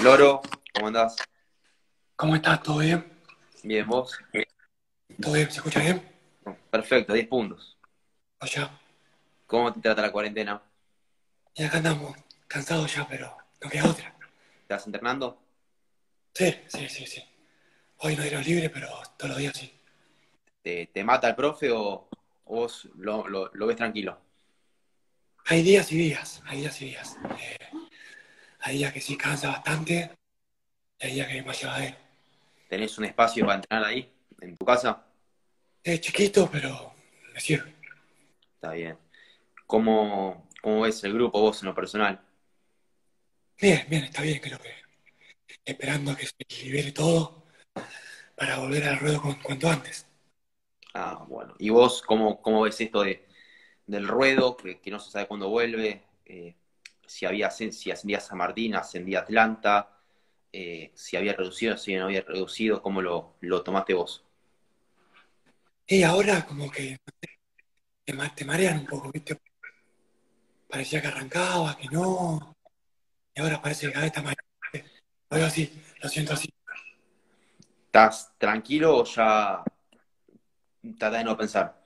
Loro, ¿cómo andás? ¿Cómo estás? ¿Todo bien? Bien, ¿vos? ¿Todo bien? ¿Se escucha bien? Perfecto, 10 puntos. Allá. ¿Cómo te trata la cuarentena? Y acá andamos, cansados ya, pero no queda otra. ¿Estás entrenando? Sí, sí, sí, sí. Hoy no dieron libre, pero todos los días sí. ¿Te mata el profe o vos lo ves tranquilo? Hay días y días, hay días y días. Hay días que sí cansa bastante, y hay días que es más llevadero. ¿Tenés un espacio para entrenar ahí, en tu casa? Es chiquito, pero me sirve. Está bien. ¿Cómo ves el grupo vos en lo personal? Bien, bien, está bien, creo que esperando a que se libere todo para volver al ruedo cuanto antes. Ah, bueno. ¿Y vos cómo ves esto del ruedo, que no se sabe cuándo vuelve? Si ascendía San Martín, ascendía Atlanta, si había reducido, si no había reducido, ¿cómo lo tomaste vos? Y ahora como que te marean un poco, ¿viste? Parecía que arrancaba, que no, y ahora parece que cada vez está más. Lo veo así, lo siento así. ¿Estás tranquilo o ya tratás de no pensar?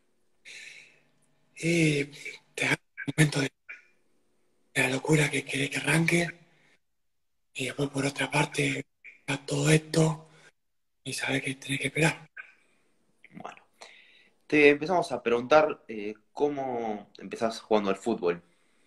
Y te da un momento de la locura que querés que arranque, y después por otra parte está todo esto y sabés que tenés que esperar. Bueno, te empezamos a preguntar cómo empezás jugando al fútbol.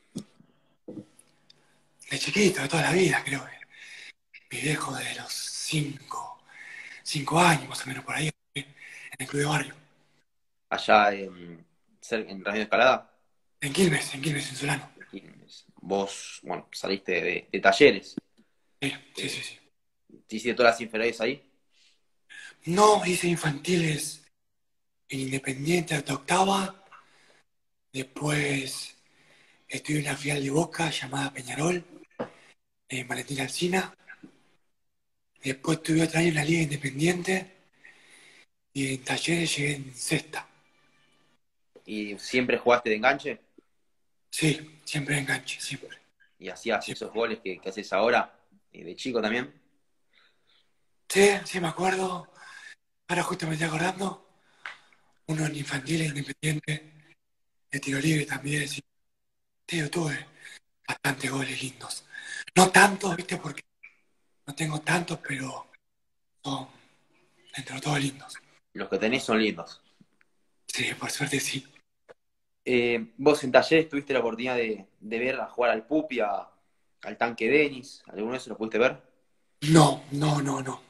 De chiquito, de toda la vida, creo que mi viejo de los 5 años más o menos por ahí, en el club de barrio. Allá en Radio Escalada, En Quilmes, en Solano. vos, bueno, saliste de talleres. Sí, sí, sí, Eh, sí. ¿Te hiciste todas las inferiores ahí? No hice infantiles en Independiente hasta octava, después estuve en una filial de Boca llamada Peñarol, en Valentín Alsina, después estuve otro año en la Liga Independiente y en Talleres llegué en sexta. ¿Y siempre jugaste de enganche? Sí, siempre enganche, siempre, ¿Y hacías siempre. esos goles que haces ahora, de chico también? Sí, sí, me acuerdo. Ahora justo me estoy acordando. Uno en infantiles independiente, de tiro libre también. Sí, sí, yo tuve bastantes goles lindos. No tantos, viste, porque no tengo tantos, pero son dentro de todos lindos. Los que tenés son lindos. Sí, por suerte sí. Vos en talleres tuviste la oportunidad de ver a jugar al Pupi, al Tanque Denis. ¿Alguno de esos lo pudiste ver? No, no, no, no.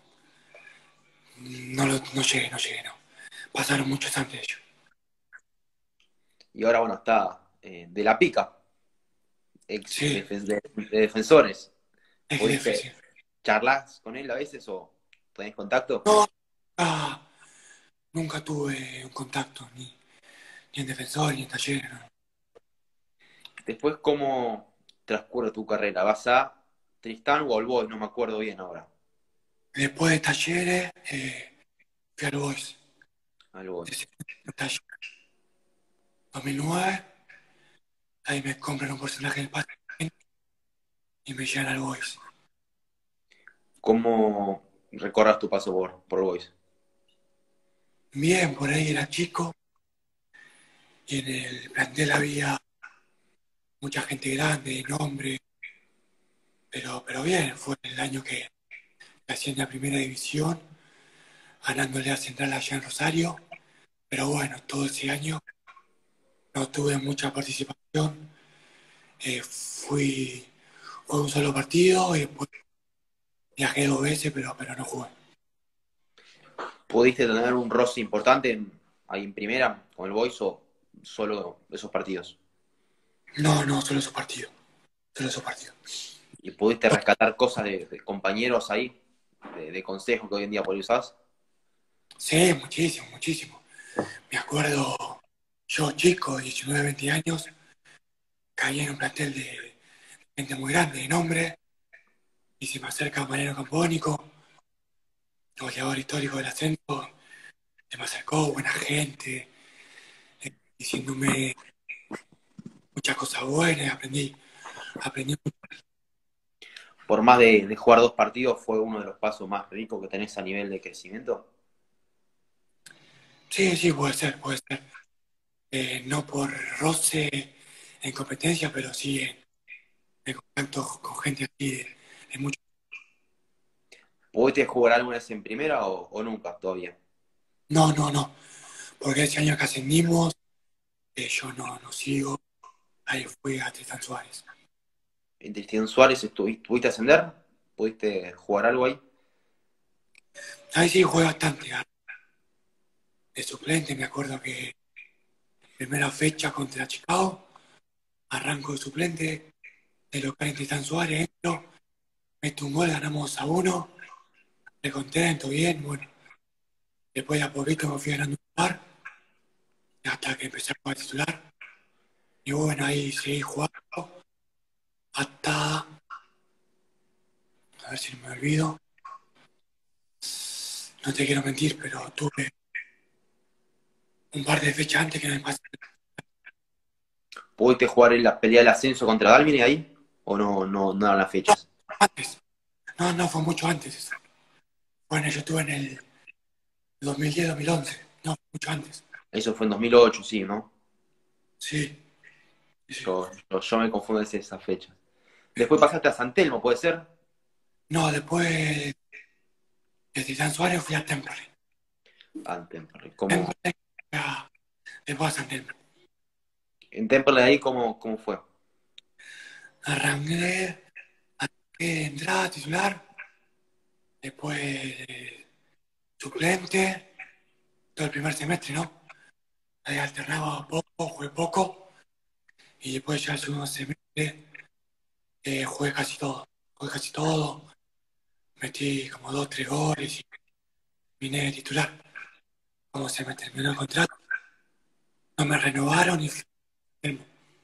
No llegué, no llegué, no. Pasaron muchos antes de ellos. Y ahora, bueno, está de la pica, ex Sí, de defensores. es que ¿Pudiste sí. charlar con él a veces o tenés contacto? No, ah, nunca tuve un contacto, ni en defensor, ni en talleres, no. Después, ¿cómo transcurre tu carrera? ¿Vas a Tristán o All Boys? No me acuerdo bien ahora. Después de talleres, fui al Boys. All De Boys. segundo taller. 2009, ahí me compran un porcentaje del pase y me llevan al Boys. ¿Cómo recorras tu paso por Boys? Bien, por ahí era chico y en el plantel había mucha gente grande, de nombre, pero bien, fue el año que asciendí a Primera División, ganándole a Central allá en Rosario, pero bueno, todo ese año no tuve mucha participación, fue un solo partido y después viajé 2 veces, pero no jugué. ¿Pudiste tener un roce importante ahí en primera con el Boys o solo esos partidos? No, no, solo esos partidos. ¿Y pudiste rescatar cosas de compañeros ahí, de consejos que hoy en día por ahí usás? Sí, muchísimo, muchísimo. Me acuerdo, yo chico, 19, 20 años, caí en un plantel de gente muy grande, de nombre, y se me acerca Mariano Campónico, goleador histórico del ascenso, se me acercó, buena gente, diciéndome muchas cosas buenas, aprendí mucho. por más de jugar 2 partidos, fue uno de los pasos más ricos que tenés a nivel de crecimiento. Sí, sí, puede ser, puede ser. No por roce en competencia, pero sí en contacto con gente así de mucho. ¿Pudiste jugar alguna vez en primera o nunca todavía? No, no, no, porque ese año que ascendimos, yo no sigo, ahí fui a Tristan Suárez. ¿En Cristian Suárez pudiste ascender? ¿Pudiste jugar algo ahí? Ahí sí jugué bastante, de suplente, me acuerdo que primera fecha contra Chicago, arranco de suplente, de local en Tristan Suárez, entro, meto un gol, ganamos a 1, le contento, bien, bueno, después de a poquito me fui ganando un par, hasta que empecé a jugar titular, y bueno, ahí seguí jugando, hasta, a ver si no me olvido, no te quiero mentir, pero tuve un par de fechas antes que me pasé ¿Pudiste jugar en la pelea del ascenso contra Dalvin ahí? ¿O no eran las fechas? antes, no, fue mucho antes eso. Bueno, yo estuve en el 2010-2011, no, fue mucho antes, Eso fue en 2008, sí, ¿no? sí, sí, sí. Yo me confundo en esas fechas. Después pasaste a San Telmo, ¿puede ser? No, después de Titán Suárez fui a Temple. Ah, en Temperley. ¿Cómo, Temple, después a San Telmo. en Temperley ahí cómo fue? Arranqué, arranqué de entrada titular, después suplente, todo el primer semestre, ¿no? Ahí alternaba poco, jugué poco, y después ya el segundo semestre jugué casi todo, metí como 2, 3 goles y vine de titular. Como se me terminó el contrato, no me renovaron y fui a Telmo.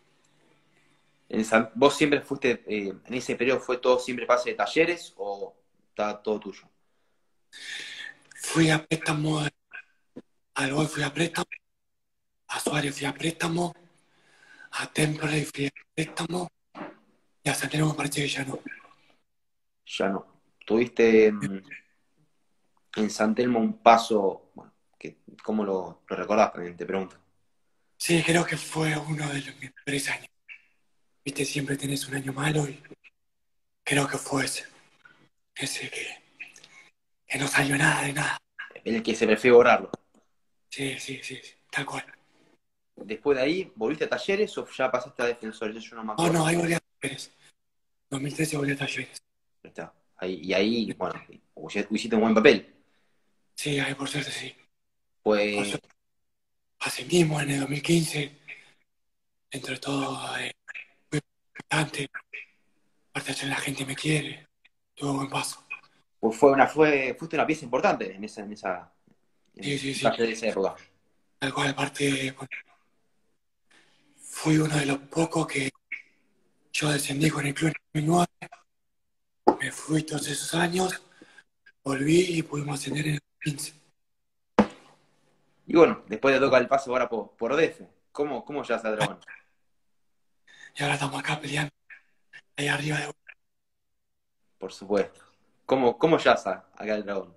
¿Vos siempre fuiste, en ese periodo fue todo siempre pase de talleres o está todo tuyo? Fui a préstamo, al Gol fui a préstamo, a Suárez fui a préstamo, a Temple fui a préstamo y a San Telmo me parece que ya no. Ya no. Tuviste en San Telmo un paso, bueno, ¿cómo lo recordás también? Te pregunto. Sí, creo que fue uno de mis peores años. Viste, siempre tenés un año malo y creo que fue ese que no salió nada de nada. El que se prefiere borrarlo. Sí, sí, sí, sí, tal cual. Después de ahí, ¿volviste a talleres o ya pasaste a defensores? Yo no me No, acuerdo. no, ahí volví a Talleres. 2013 volví a Talleres. Ahí está. Y ahí, bueno, hiciste un buen papel. Sí, ahí por suerte sí. Por Pues suerte ascendimos en el 2015. Entre todo, fui importante. Aparte de la gente me quiere. Tuvo buen paso. Pues fuiste una pieza importante Sí, en sí, sí. Talleres de esa época. Tal cual, aparte, bueno, fui uno de los pocos que yo descendí con el club en 2009. Me fui todos esos años, volví y pudimos ascender en el 2015. Y bueno, después te toca el paso ahora por DF. ¿Cómo llegas al Dragón? Y ahora estamos acá peleando, ahí arriba de... Por supuesto. ¿Cómo llegas acá al Dragón?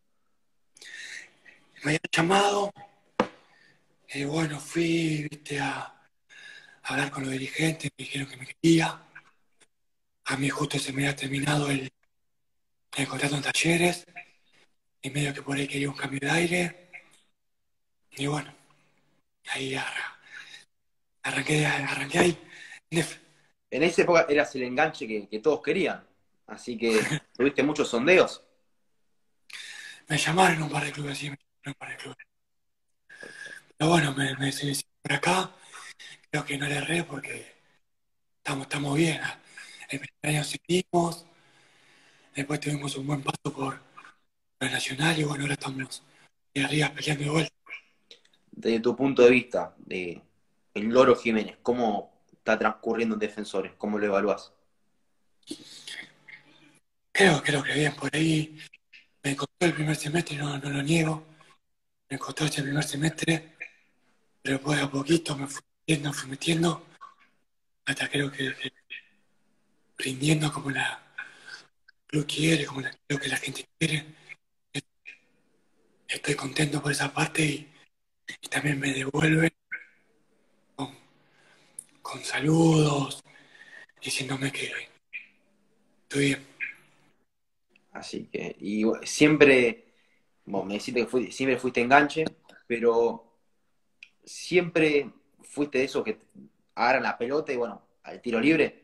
Me habían llamado, bueno, fui, viste, a hablar con los dirigentes, me dijeron que me quería. A mí justo se me había terminado el contrato en Talleres, y medio que por ahí quería un cambio de aire. Y bueno, ahí arranqué ahí. En esa época eras el enganche que todos querían. Así que tuviste muchos sondeos. Me llamaron un par de clubes, sí, me llamaron un par de clubes. Pero bueno, me decidí por acá. Creo que no le erré porque estamos bien. El primer año seguimos, después tuvimos un buen paso por la Nacional y bueno, ahora estamos ahí arriba peleando de vuelta. Desde tu punto de vista, de el Loro Jiménez, ¿cómo está transcurriendo en Defensores? ¿Cómo lo evaluás? Creo que bien, por ahí me costó el primer semestre, no lo niego. Me costó ese primer semestre, pero después de a poquito me fui metiendo, hasta creo que rindiendo como club quiere, como lo que la gente quiere. Estoy contento por esa parte y también me devuelven con, con saludos, diciéndome que estoy bien. Así que, y siempre, bueno, me decís que siempre fuiste enganche, pero siempre fuiste de eso que agarran la pelota y bueno, al tiro libre.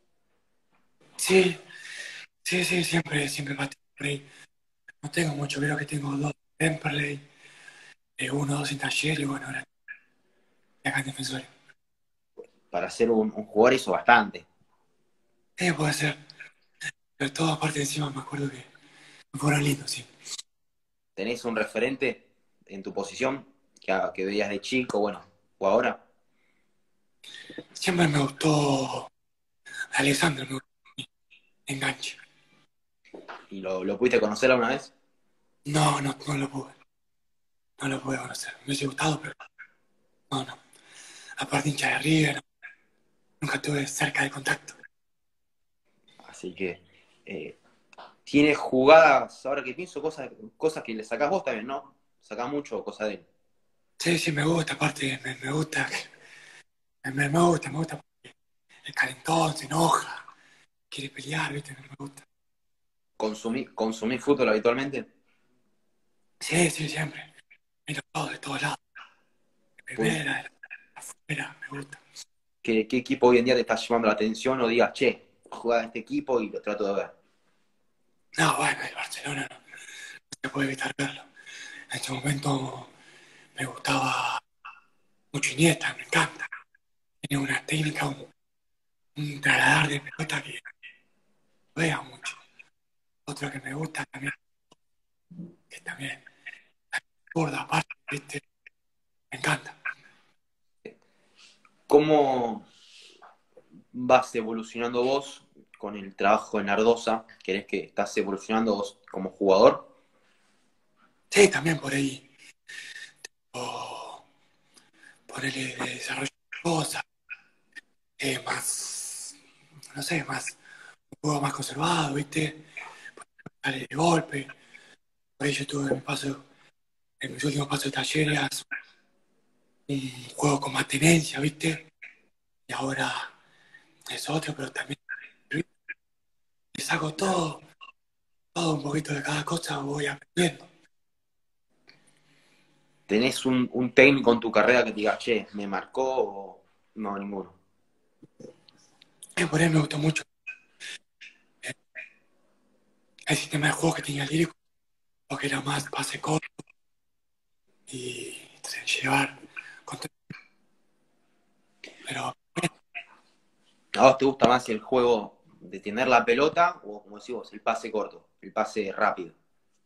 Sí, sí, sí, siempre pateo por ahí. No tengo mucho, creo que tengo dos en Temperley, uno, dos en Taller y bueno, ahora acá en Defensores. Para ser un jugador hizo bastante. Puede ser, pero todo aparte encima me acuerdo que fueron lindos, sí. ¿Tenés un referente en tu posición que veías de chico, bueno, o ahora? Siempre me gustó Alessandro, me gustó enganche. ¿Y lo pudiste conocer alguna vez? No, no, no lo pude conocer. Me hubiese gustado, pero no, no. Aparte hincha de River, nunca tuve cerca de contacto. Así que tiene jugadas, ahora que pienso, cosas que le sacás vos también, ¿no? Sacás mucho cosas de él. Sí, sí, me gusta, aparte me gusta, me gusta porque el calentón se enoja, quiere pelear, ¿viste? Me gusta. ¿Consumís fútbol habitualmente? Sí, sí, siempre. Miro todo de todos lados. De Pues, primera, de afuera, me gusta. ¿qué equipo hoy en día te está llamando la atención o digas, che, juega este equipo y lo trato de ver? No, bueno, el Barcelona no se puede evitar verlo. En ese momento me gustaba mucho Iniesta, me encanta. Tiene una técnica, un trasladar de pelota que juega mucho. Otro que me gusta también, que también, gorda aparte, ¿viste? Me encanta. ¿Cómo vas evolucionando vos con el trabajo en Ardosa? ¿Querés que estás evolucionando vos como jugador? Sí, también por ahí. O ponerle de desarrollo de cosas, más, no sé, más, un juego más conservado, ¿viste? Dale de golpe. Por ahí yo tuve en mis últimos pasos de talleres, un juego con más tenencia, ¿viste? Y ahora es otro, pero también le saco todo un poquito de cada cosa, voy aprendiendo. ¿Tenés un técnico en tu carrera que te diga, che, me marcó o no, ninguno? Y por ahí me gustó mucho el, el sistema de juego que tenía el Lírico, porque era más pase corto y llevar contra- pero ¿A vos te gusta más el juego de tener la pelota o, como decís vos, el pase corto, el pase rápido?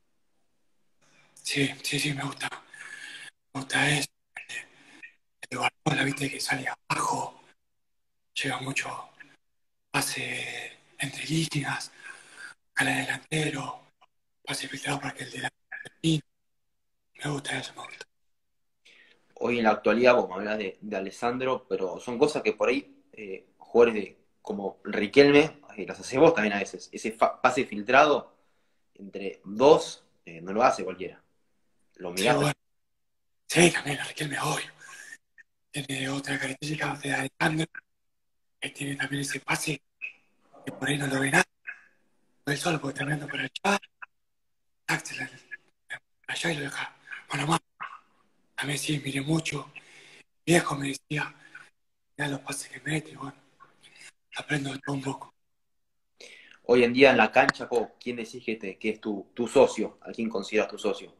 sí, sí, sí, me gusta eso. El Guardiola, viste que sale abajo, lleva mucho pase entre líneas, al delantero, pase filtrado para que el delantero. Me gusta eso, me gusta. Hoy en la actualidad, vos me hablas de Alessandro, pero son cosas que por ahí jugadores como Riquelme, las haces vos también a veces. Ese pase filtrado entre dos no lo hace cualquiera. Lo Sí, mirás. bueno, sí, también, Riquelme, obvio. Tiene otra característica de Alejandro, que tiene también ese pase que por ahí no lo ve nada. Él solo porque está mirando para allá, tac, para allá y lo deja mano a mano. A mí sí, miré mucho. Mi viejo me decía, mira los pases que mete, y bueno, aprendo de todo un poco. Hoy en día en la cancha, ¿quién decís que es tu socio? ¿A quién consideras tu socio?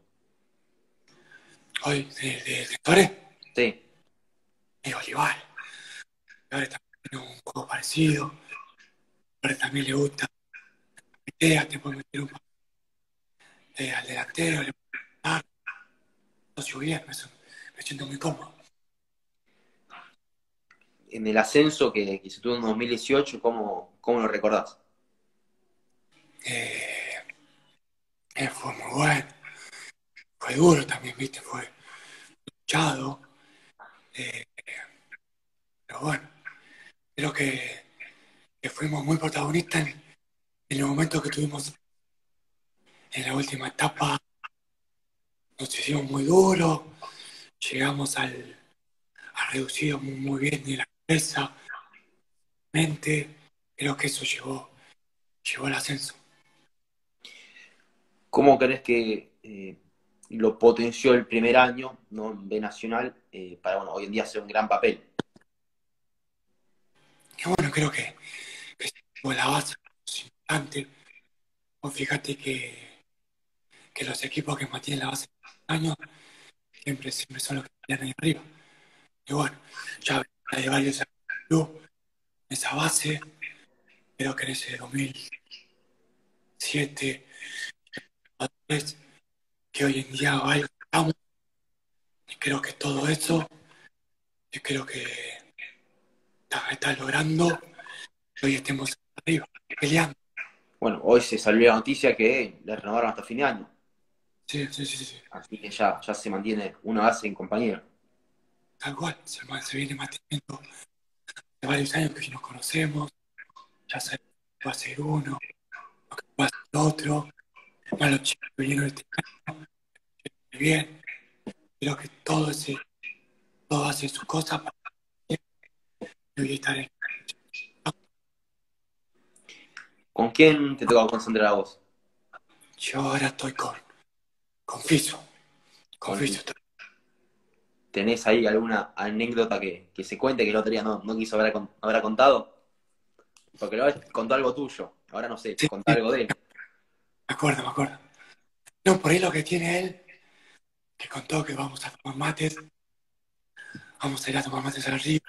Hoy, de Torres, Sí. es Olivar. Olivar también tiene un juego parecido. Olivar también le gusta. Idea, te puede meter un pase al delantero, le puede dar. Socio bien, me siento muy cómodo. En el ascenso que se tuvo en 2018, ¿cómo lo recordás? Eh, fue muy bueno. Fue duro también, viste, fue luchado. eh, pero bueno, creo que fuimos muy protagonistas En el momento que tuvimos en la última etapa, nos hicimos muy duro, llegamos a reducido muy bien de la cabeza, mente, creo que eso llevó al ascenso. ¿Cómo crees que lo potenció el primer año, ¿no? En B Nacional, para bueno, hoy en día hacer un gran papel? Y bueno, creo que llevó la base es importante. Vos fíjate que los equipos que mantienen la base de años siempre son los que están ahí arriba. Y bueno, ya hay varios club en esa base, creo que en ese 2007, 2003, que hoy en día estamos, y creo que todo eso, yo creo que está logrando que hoy estemos arriba, peleando. Bueno, hoy se salió la noticia que le renovaron hasta fin de año, Sí, sí, sí, sí, así que ya se mantiene una base en compañero. tal cual, se viene manteniendo de varios años que nos conocemos, ya sabemos que va a ser uno, va a ser otro, más los chicos que vinieron este año, bien, creo que todo hace sus cosas para que hoy estar en. ¿Con quién te toca concentrar a vos? Yo ahora estoy con Fiso, con Con, Fiso. ¿Tenés ahí alguna anécdota que se cuente que el otro día no quiso haber contado? Porque la vez contó algo tuyo, ahora no sé, Sí, contá sí, algo de él. me acuerdo, me acuerdo. No, por ahí lo que tiene él, que contó que vamos a tomar mates, vamos a ir a tomar mates al río,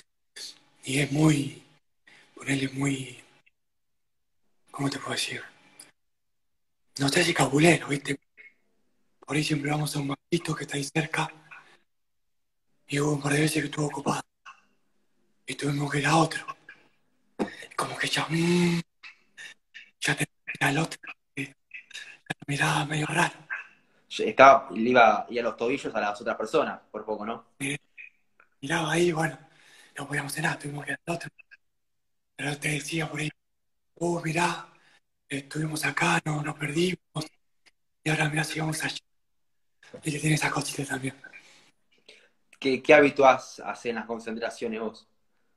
y es muy, ponerle muy, ¿cómo te puedo decir? No sé si cabulero, ¿viste? Por ahí siempre vamos a un matito que está ahí cerca, y hubo un par de veces que estuvo ocupado, y tuvimos que ir a otro. Y como que ya, ya te mira al otro, que miraba medio raro. Le iba a los tobillos a las otras personas, por poco, ¿no? Miraba ahí, bueno, no podíamos hacer nada, tuvimos que ir al otro. Pero te decía por ahí, mirá, estuvimos acá, no nos perdimos, y ahora mirá si vamos allá. Y le tiene esa cosita también. ¿Qué habituás a hacer en las concentraciones vos?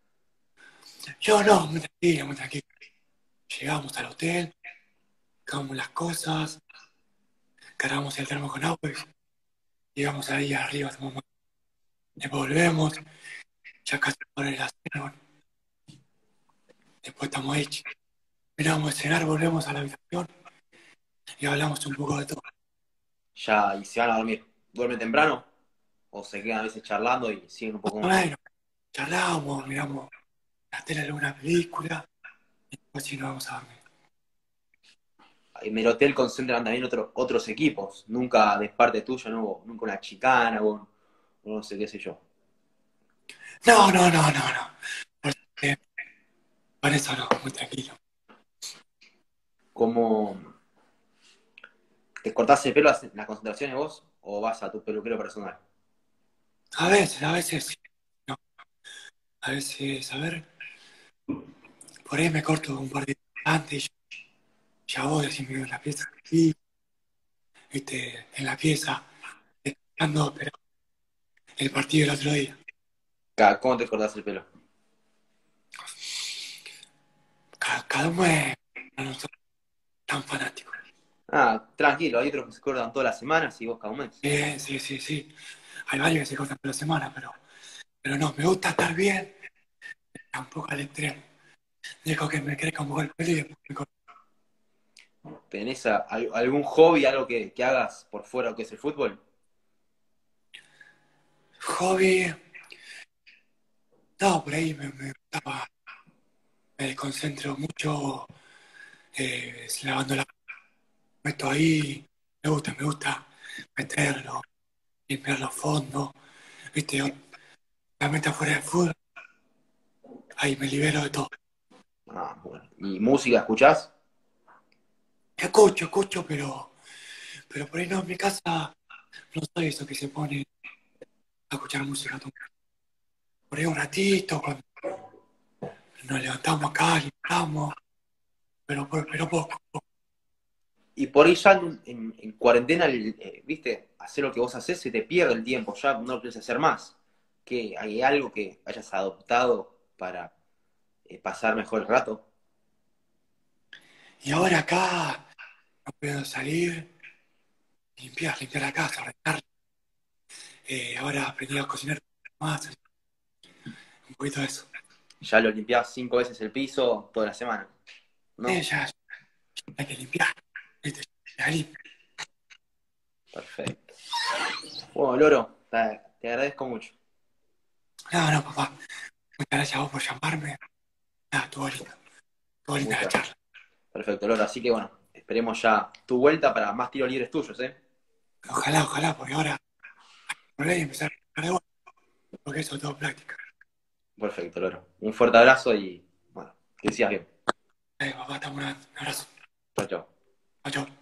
Yo no, muy tranquilo, muy tranquilo. Llegamos al hotel, cargamos las cosas, cargamos el termo con agua y llegamos ahí arriba, tomamos, después volvemos, ya casi por la cena, bueno, después estamos ahí, miramos el cenar, volvemos a la habitación y hablamos un poco de todo. Ya, y se van a dormir. ¿Duermen temprano? ¿O se quedan a veces charlando y siguen un poco más? Bueno, charlamos, miramos la tele de alguna película y después sí nos vamos a dormir. En el hotel concentran también otros equipos. Nunca de parte tuya, no hubo nunca una chicana o no sé qué sé yo. No, no, no, no, no. Porque por eso no, muy tranquilo. ¿Cómo te cortás el pelo en las concentraciones vos o vas a tu peluquero personal? A veces sí. No, a veces, a ver, por ahí me corto un par de días antes, ya voy así medio en la pieza, y, viste, en la pieza, esperando pero el partido del otro día. ¿Cómo te cortás el pelo? Cada uno es, no son tan fanáticos. Ah, tranquilo, hay otros que se cortan todas las semanas y vos cada un mes. Sí, sí, sí. Hay varios que se cortan por la semana, pero no, me gusta estar bien, tampoco al extremo. Dejo que me crezca un poco el pelo y después me corto. ¿Tenés algún hobby, algo que hagas por fuera que es el fútbol? Hobby, no, por ahí me gustaba, me desconcentro mucho lavando la meto ahí, me gusta meterlo, limpiar los fondos, viste, la meta fuera del fútbol, ahí me libero de todo. Ah, bueno. ¿Y música escuchás? Escucho, pero por ahí no, en mi casa no soy eso que se pone a escuchar música todo. Por ahí un ratito, cuando nos levantamos acá, limpiamos, pero poco. Y por ahí ya en cuarentena, viste, hacer lo que vos hacés se te pierde el tiempo, ya no lo quieres hacer más. ¿Que hay algo que hayas adoptado para pasar mejor el rato? Y ahora acá no puedo salir, limpiar la casa, ordenar. Ahora aprendí a cocinar más, un poquito de eso. Ya lo limpiás 5 veces el piso toda la semana, ¿no? Ya hay que limpiar, ¿viste? Ya limpio. Perfecto. Bueno, Loro, te agradezco mucho. No, no, papá. Muchas gracias a vos por llamarme. Nada, estuvo linda la Muchas. charla. Perfecto, Loro. Así que bueno, esperemos ya tu vuelta para más tiros libres tuyos, ¿eh? Ojalá, porque ahora volver y empezar a de vuelta, porque eso es todo práctica. Perfecto, Loro. Un fuerte abrazo y bueno, que sigas bien. Papá, estamos un abrazo. Chao, chao. Chau, chau.